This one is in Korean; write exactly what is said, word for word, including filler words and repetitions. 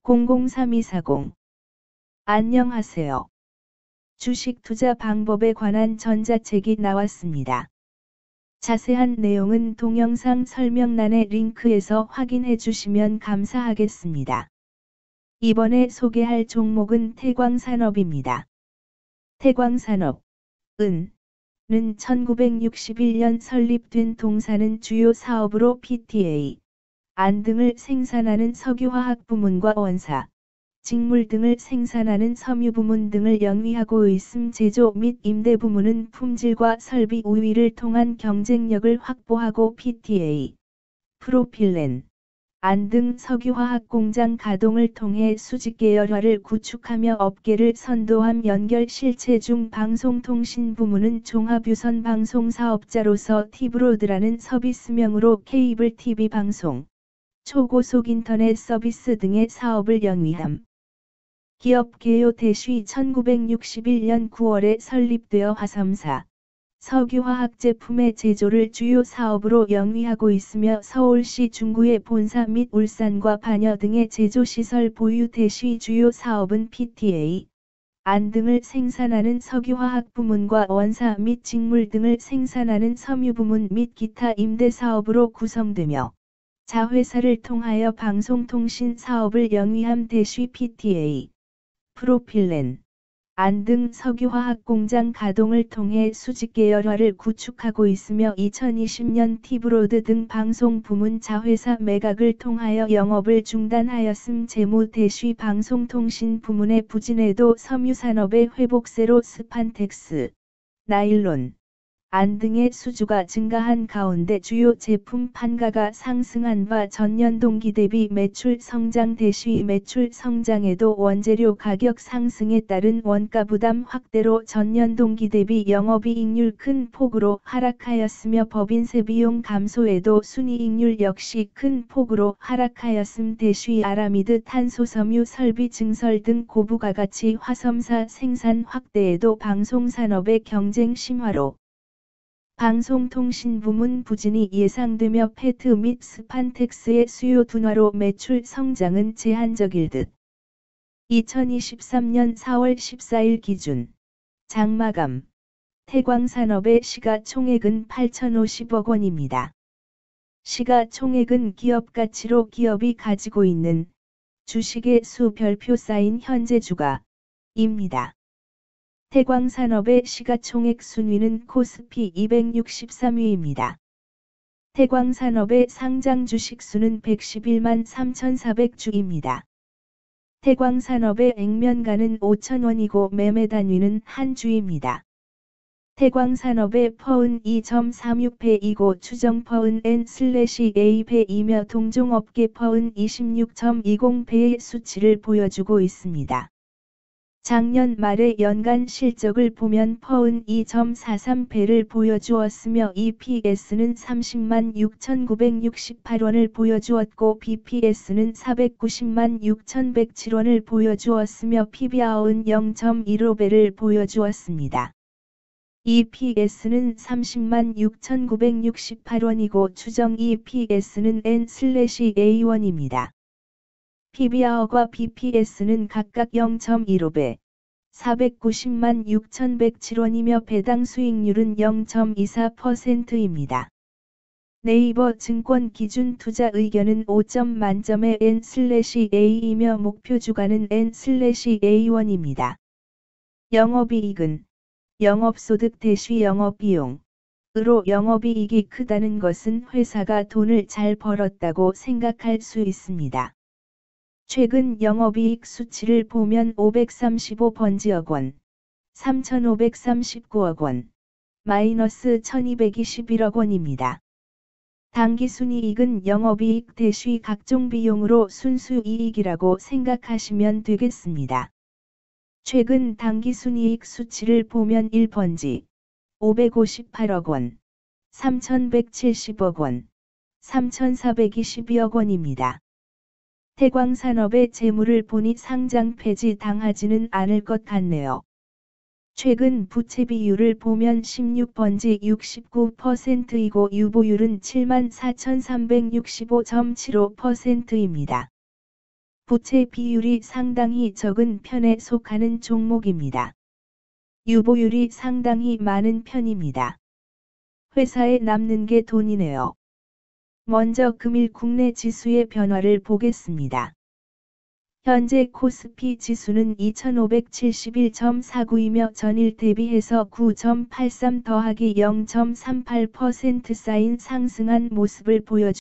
공공삼이사공. 안녕하세요. 주식 투자 방법에 관한 전자책이 나왔습니다. 자세한 내용은 동영상 설명란의 링크에서 확인해 주시면 감사하겠습니다. 이번에 소개할 종목은 태광산업입니다. 태광산업, 은, 는 천구백육십일 년 설립된 동사는 주요 사업으로 피티에이, 안 등을 생산하는 석유화학 부문과 원사, 직물 등을 생산하는 섬유 부문 등을 영위하고 있음. 제조 및 임대 부문은 품질과 설비 우위를 통한 경쟁력을 확보하고 피티에이, 프로필렌, 안 등 석유화학 공장 가동을 통해 수직 계열화를 구축하며 업계를 선도함. 연결 실체 중 방송통신 부문은 종합유선 방송 사업자로서 티브로드라는 서비스명으로 케이블 티비 방송, 초고속 인터넷 서비스 등의 사업을 영위함. 기업 개요 대시 천구백육십일 년 구월에 설립되어 화섬사, 석유화학 제품의 제조를 주요 사업으로 영위하고 있으며 서울시 중구의 본사 및 울산과 반여 등의 제조시설 보유. 대시 주요 사업은 피티에이, 안 등을 생산하는 석유화학 부문과 원사 및 직물 등을 생산하는 섬유 부문 및 기타 임대 사업으로 구성되며 자회사를 통하여 방송통신 사업을 영위함. 대시 피티에이, 프로필렌, 안 등 석유화학 공장 가동을 통해 수직 계열화를 구축하고 있으며 이천이십 년 티브로드 등 방송 부문 자회사 매각을 통하여 영업을 중단하였음. 재무. 대시 방송통신 부문의 부진에도 섬유산업의 회복세로 스판텍스, 나일론, 안 등의 수주가 증가한 가운데 주요 제품 판가가 상승한 바 전년 동기 대비 매출 성장. 대시 매출 성장에도 원재료 가격 상승에 따른 원가 부담 확대로 전년 동기 대비 영업이익률 큰 폭으로 하락하였으며 법인세 비용 감소에도 순이익률 역시 큰 폭으로 하락하였음. 대시 아라미드 탄소섬유 설비 증설 등 고부가가치 화섬사 생산 확대에도 방송산업의 경쟁 심화로 방송통신 부문 부진이 예상되며 페트 및 스판텍스의 수요 둔화로 매출 성장은 제한적일 듯. 이천이십삼 년 사월 십사일 기준 장마감 태광산업의 시가총액은 팔천오십억 원입니다. 시가총액은 기업가치로 기업이 가지고 있는 주식의 수 별표 쌓인 현재 주가입니다. 태광산업의 시가총액 순위는 코스피 이백육십삼 위입니다. 태광산업의 상장 주식 수는 백십일만 삼천사백 주입니다. 태광산업의 액면가는 오천 원이고 매매 단위는 한 주입니다. 태광산업의 퍼은 이 점 삼육 배이고 추정 퍼은 엔 에이 배이며 동종업계 퍼은 이십육 점 이십 배의 수치를 보여주고 있습니다. 작년 말의 연간 실적을 보면 퍼은 이 점 사삼 배를 보여주었으며 이피에스는 삼십만 육천구백육십팔 원을 보여주었고 비피에스는 사백구십만 육천백칠 원을 보여주었으며 피비알은 영 점 일오 배를 보여주었습니다. 이피에스는 삼십만 육천구백육십팔 원이고 추정 이피에스는 엔 에이 원입니다. 피비알과 비피에스는 각각 영 점 일오 배, 사백구십만 육천백칠 원이며 배당 수익률은 영 점 이사 퍼센트입니다. 네이버 증권 기준 투자 의견은 오 점 만점의 엔 에이이며 목표 주가는 엔 에이 원입니다. 영업이익은 영업소득 대시 영업비용 으로 영업이익이 크다는 것은 회사가 돈을 잘 벌었다고 생각할 수 있습니다. 최근 영업이익 수치를 보면 오백삼십오 번지억 원, 삼천오백삼십구억 원, 마이너스 천이백이십일억 원입니다. 당기순이익은 영업이익 대시 각종 비용으로 순수이익이라고 생각하시면 되겠습니다. 최근 당기순이익 수치를 보면 일 번지, 오백오십팔억 원, 삼천백칠십억 원, 삼천사백이십이억 원입니다. 태광산업의 재물을 보니 상장 폐지 당하지는 않을 것 같네요. 최근 부채 비율을 보면 십육 번지 육십구 퍼센트이고 유보율은 칠만 사천삼백육십오 점 칠오 퍼센트입니다. 부채 비율이 상당히 적은 편에 속하는 종목입니다. 유보율이 상당히 많은 편입니다. 회사에 남는 게 돈이네요. 먼저 금일 국내 지수의 변화를 보겠습니다. 현재 코스피 지수는 이천오백칠십일 점 사구이며 전일 대비해서 구 점 팔삼 더하기 영 점 삼팔 퍼센트 쌓인 상승한 모습을 보여줍니다.